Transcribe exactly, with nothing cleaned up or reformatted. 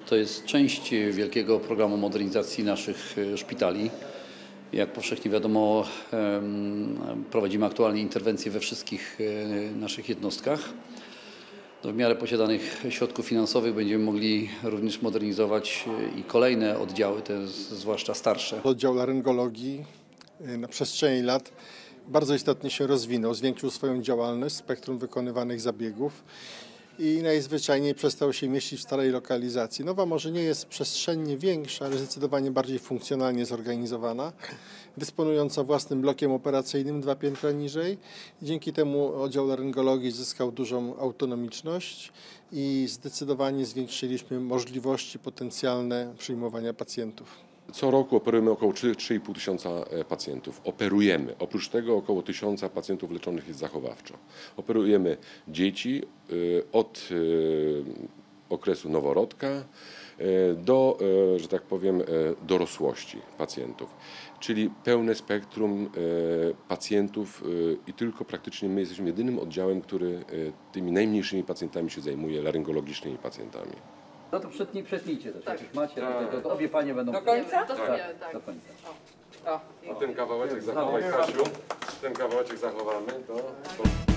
To jest część wielkiego programu modernizacji naszych szpitali. Jak powszechnie wiadomo, prowadzimy aktualnie interwencje we wszystkich naszych jednostkach. W miarę posiadanych środków finansowych będziemy mogli również modernizować i kolejne oddziały, te zwłaszcza starsze. Oddział laryngologii na przestrzeni lat bardzo istotnie się rozwinął, zwiększył swoją działalność, spektrum wykonywanych zabiegów i najzwyczajniej przestał się mieścić w starej lokalizacji. Nowa może nie jest przestrzennie większa, ale zdecydowanie bardziej funkcjonalnie zorganizowana, dysponująca własnym blokiem operacyjnym dwa piętra niżej. Dzięki temu oddział laryngologii zyskał dużą autonomiczność i zdecydowanie zwiększyliśmy możliwości potencjalne przyjmowania pacjentów. Co roku operujemy około trzy i pół tysiąca pacjentów. Operujemy. Oprócz tego około tysiąca pacjentów leczonych jest zachowawczo. Operujemy dzieci od okresu noworodka do, że tak powiem, dorosłości pacjentów. Czyli pełne spektrum pacjentów i tylko praktycznie my jesteśmy jedynym oddziałem, który tymi najmniejszymi pacjentami się zajmuje, laryngologicznymi pacjentami. No to przetnij, przetnijcie też, Tak. jak macie, Tak. to, to, to obie panie będą... Do końca? Tak, Tak. do końca. O. O. A ten kawałeczek zachowaj, Kasiu. Ten kawałeczek zachowamy, to... to...